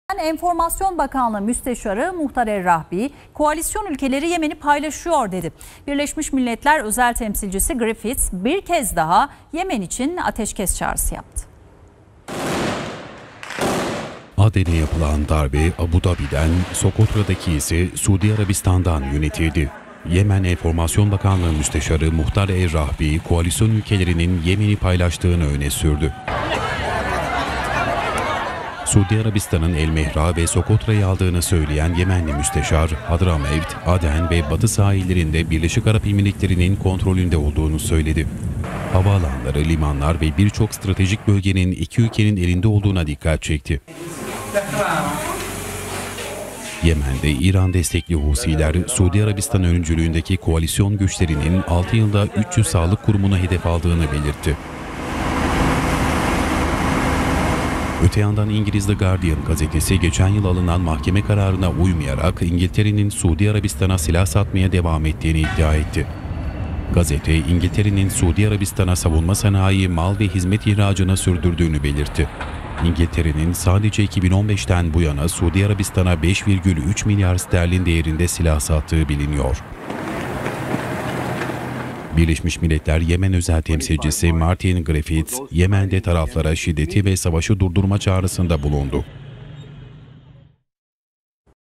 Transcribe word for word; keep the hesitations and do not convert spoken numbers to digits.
Enformasyon Bakanlığı Müsteşarı Muhtar El-Rahbi, koalisyon ülkeleri Yemen'i paylaşıyor dedi. Birleşmiş Milletler özel temsilcisi Griffiths bir kez daha Yemen için ateşkes çağrısı yaptı. Aden'e yapılan darbe Abu Dhabi'den, Sokotra'daki ise Suudi Arabistan'dan yönetildi. Yemen Enformasyon Bakanlığı Müsteşarı Muhtar El-Rahbi, koalisyon ülkelerinin Yemen'i paylaştığını öne sürdü. Suudi Arabistan'ın El Mehra ve Sokotra'yı aldığını söyleyen Yemenli müsteşar, Hadramevt, Aden ve Batı sahillerinde Birleşik Arap Emirlikleri'nin kontrolünde olduğunu söyledi. Havaalanları, limanlar ve birçok stratejik bölgenin iki ülkenin elinde olduğuna dikkat çekti. Yemen'de İran destekli Husiler, Suudi Arabistan öncülüğündeki koalisyon güçlerinin altı yılda üç yüz sağlık kurumunu hedef aldığını belirtti. Öte yandan İngiliz The Guardian gazetesi geçen yıl alınan mahkeme kararına uymayarak İngiltere'nin Suudi Arabistan'a silah satmaya devam ettiğini iddia etti. Gazete, İngiltere'nin Suudi Arabistan'a savunma sanayi, mal ve hizmet ihracını sürdürdüğünü belirtti. İngiltere'nin sadece iki bin on beşten bu yana Suudi Arabistan'a beş virgül üç milyar sterlin değerinde silah sattığı biliniyor. Birleşmiş Milletler Yemen özel temsilcisi Martin Griffiths, Yemen'de taraflara şiddeti ve savaşı durdurma çağrısında bulundu.